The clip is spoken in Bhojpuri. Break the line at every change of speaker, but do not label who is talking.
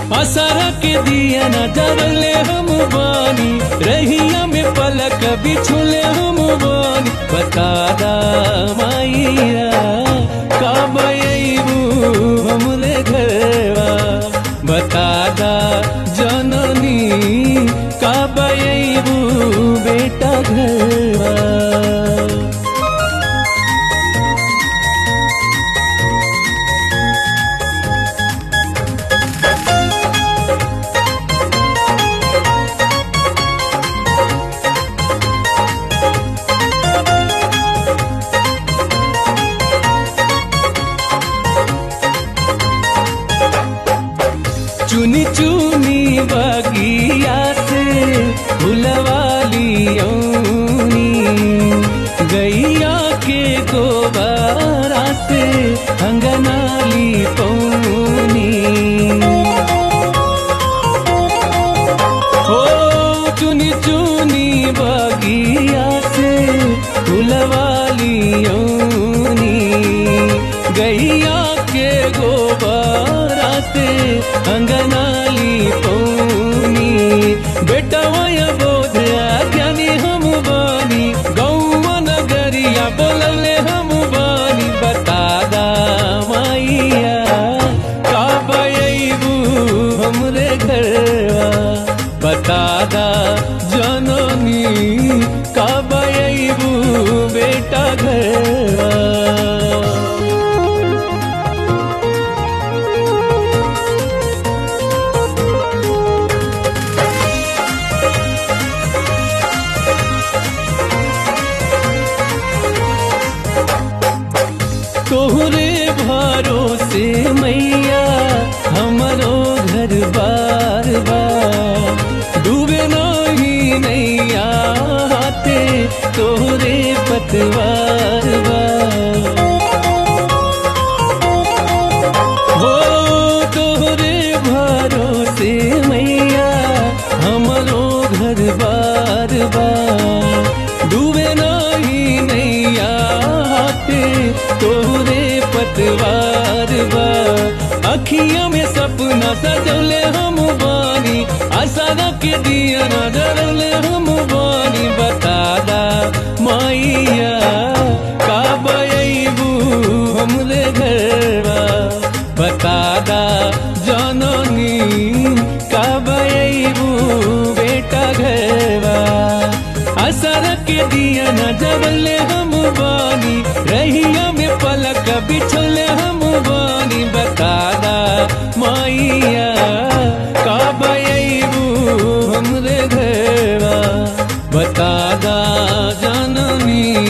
असरा के दिया न जरले हम बानी, रहिया में पलक बिछुले हम बानी। बता दा माईया कब अइबू हमरे घरवा, बता दा जननी कब अइबू बेटा घरवा। चुनी चुनी बगिया से फुलवाली औनी, गैया के गोबरा से अंगनाली पौनी। हो चुनी चुनी बगिया से फुलवाली औनी, गैया के गोबरा से अंगनाली पौनी। बेटा वया बोधया ज्ञानी हम बानी, गौवा नगरिया बोलले हम बानी। बता दा माईया कब अइबू हमरे घरवा, बता दा जननी कब अइबू बेटा घरवा। तोहरे भरोसे मैया हमरो घर बार बार, डूबे नहीं नैया हाथे तोहरे पतवार बार। हो तोहरे भरोसे मैया हमरो घर बार बार, डूबे नहीं नैया हाथे तोहरे पतवार बा। अखियां में सपना सजौले हम बानी, आशा के दिया न जरौले हम बानी। बता दा माईया कब अइबू हमरे घरवा, बता दा जननी कब अइबू बेटा घरवा। असर के दिया न जरौले हम बानी, रहिया में पलक बिछले हम बानी। बता दा माईया कब अइबू हमरे घरवा, बता दा जननी